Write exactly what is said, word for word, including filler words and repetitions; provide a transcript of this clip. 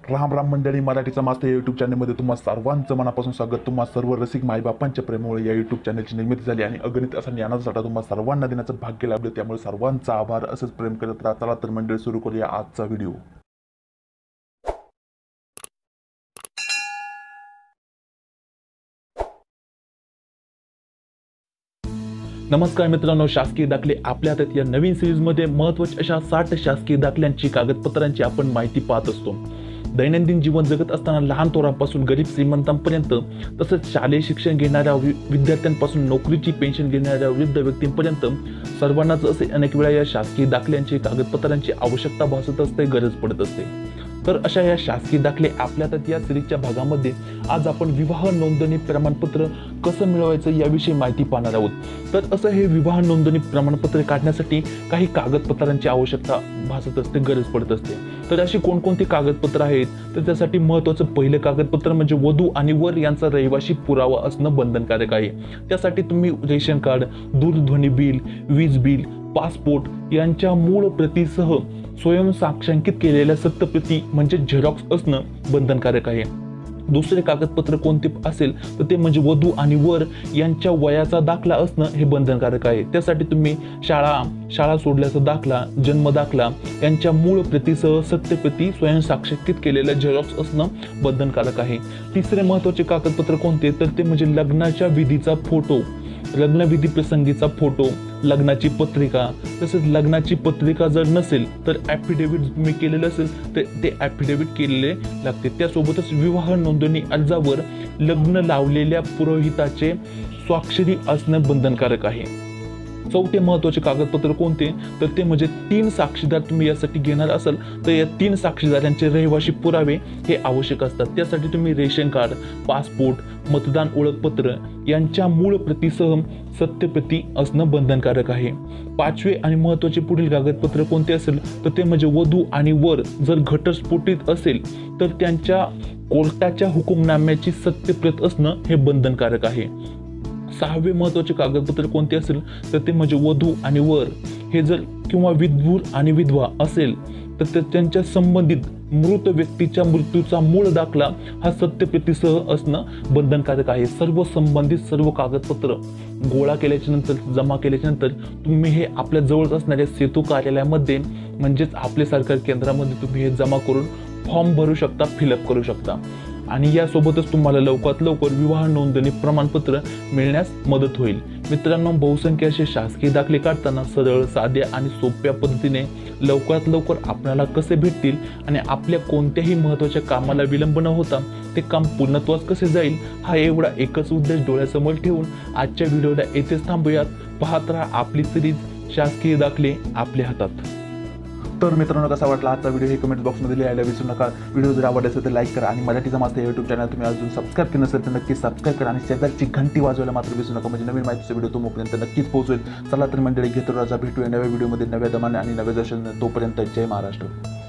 राम राम मंडळी, मराठीचा मास्तर या यूट्यूब चॅनलमध्ये तुम्हा सर्वांचं मनापासून स्वागत। तुम्हा सर्व रसिक मायबापांच्या प्रेमामुळे या यूट्यूब चॅनलची निर्मिती झाली आणि अगणित असा ज्ञानाचा साठा तुम्हा सर्वांना देण्याचं भाग्य लाभलं। त्यामुळे सर्वांचा आभार। असंच प्रेम करत राहा। चला तर मंडळी, सुरू करूया आजचा व्हिडिओ। नमस्कार मित्रांनो, शासकीय दाखले आपल्या हातात या नवीन सिरीजमध्ये महत्त्वाच्या अशा साठ शासकीय दाखल्यांची कागदपत्रांची आपण माहिती पाहत असतो। दैनंदिन जीवन जगत असताना लहान थोरांपासून गरीब श्रीमंतांपर्यंत, तसंच शालेय शिक्षण घेणाऱ्या विद्यार्थ्यांपासून नोकरीची पेन्शन घेणाऱ्या वृद्ध व्यक्तींपर्यंत सर्वांनाच असे अनेक वेळा या शासकीय दाखल्यांची कागदपत्रांची आवश्यकता भासत असते, गरज पडत असते। तर अशा या शासकीय दाखले आपल्या हातात या सिरीजच्या भागामध्ये आज आपण विवाह नोंदणी प्रमाणपत्र कसं मिळवायचं याविषयी माहिती पाहणार आहोत। तर असं हे विवाह नोंदणी प्रमाणपत्र काढण्यासाठी काही कागदपत्रांची आवश्यकता भासत असते, गरज पडत असते। तर अशी कोणकोणती कागदपत्र आहेत? तर त्यासाठी महत्त्वाचं पहिलं कागदपत्र म्हणजे वधू आणि वर यांचा रहिवासी पुरावा असणं बंधनकारक आहे। त्यासाठी तुम्ही रेशन कार्ड, दूरध्वनी बिल, वीज बिल, पासपोर्ट यांच्या मूळ प्रतीसह स्वयं साक्षांकित केलेल्या सत्यप्रती म्हणजे झेरॉक्स असणं बंधनकारक आहे। दुसरे कागदपत्र कोणते असेल तर ते म्हणजे वधू आणि वर यांच्या वयाचा दाखला असणं हे बंधनकारक आहे। त्यासाठी तुम्ही शाळा शाळा सोडल्याचा दाखला, जन्म दाखला यांच्या मूळ प्रतीसह सत्यप्रती स्वयं साक्षांकित केलेल्या झेरॉक्स असणं बंधनकारक आहे। तिसरे महत्त्वाचे कागदपत्र कोणते तर ते म्हणजे लग्नाच्या विधीचा फोटो, लग्नविधी प्रसंगीचा फोटो, लग्नाची पत्रिका। तसेच लग्नाची पत्रिका जर नसेल तर ॲफिडेव्हिट तुम्ही केलेलं असेल तर ते ॲफिडेव्हिट केलेले लागते। त्यासोबतच विवाह नोंदणी अर्जावर लग्न लावलेल्या पुरोहिताचे स्वाक्षरी असणं बंधनकारक आहे। चौथे महत्त्वाचे कागदपत्र कोणते तर ते म्हणजे तीन साक्षीदार तुम्ही यासाठी घेणार असाल तर या तीन साक्षीदारांचे रहिवासी पुरावे हे आवश्यक असतात। त्यासाठी तुम्ही रेशन कार्ड, पासपोर्ट, मतदान ओळखपत्र यांच्या मूळ प्रतीसह सत्यप्रती असणं बंधनकारक आहे। पाचवे आणि महत्त्वाचे पुढील कागदपत्र कोणते असेल तर ते म्हणजे वधू आणि वर जर घटस्फोटित असेल तर त्यांच्या कोर्टाच्या हुकुमनाम्याची सत्यप्रत असणं हे बंधनकारक आहे। सहावे महत्त्वाचे कागदपत्र कोणते असेल तर ते म्हणजे वधू आणि वर हे जर किंवा विधूर आणि विधवा असेल तर त्यांच्या संबंधित मृत व्यक्तीच्या मृत्यूचा मूळ दाखला हा सत्यप्रतीसह असणं बंधनकारक आहे। सर्व संबंधित सर्व कागदपत्र गोळा केल्याच्या नंतर, जमा केल्याच्या नंतर तुम्ही हे आपल्या जवळ असणाऱ्या सेतू कार्यालयामध्ये म्हणजेच आपल्या सरकारी केंद्रामध्ये तुम्ही हे जमा करून फॉर्म भरू शकता, फिलअप करू शकता आणि यासोबतच तुम्हाला लवकरात लवकर विवाह नोंदणी प्रमाणपत्र मिळण्यास मदत होईल। मित्रांनो, बहुसंख्य असे शासकीय दाखले काढताना सरळ, साध्या आणि सोप्या पद्धतीने लवकरात लवकर आपल्याला कसे भेटतील आणि आपल्या कोणत्याही महत्त्वाच्या कामाला विलंब न होता ते काम पूर्णत्वास कसे जाईल, हा एवढा एकच उद्देश डोळ्यासमोर ठेवून आजच्या व्हिडिओला येथेच थांबूयात। पाहत राहा आपली सिरीज शासकीय दाखले आपल्या हातात। तर मित्रांनो, कसा वाटला आजचा व्हिडिओ हे कमेंट बॉक्समध्ये लिहायला विसरू नका। व्हिडिओ जर आवडला असेल तर लाईक करा आणि मराठीचा मास्तर या यूट्यूब चॅनल तुम्ही अजून सबस्क्राईब केलं नसेल तर नक्कीच सबस्क्राईब करा आणि शेजारची घंटी वाजवायला मात्र विसरू नका, म्हणजे नवीन माहितीचा व्हिडिओ तुम्हाला नक्कीच पोहोचेल। चला तर मंडळी, घेतो राजा, भेटूया नव्या व्हिडिओमध्ये नव्या दमाने आणि नव्या दर्शन। तोपर्यंत जय महाराष्ट्र।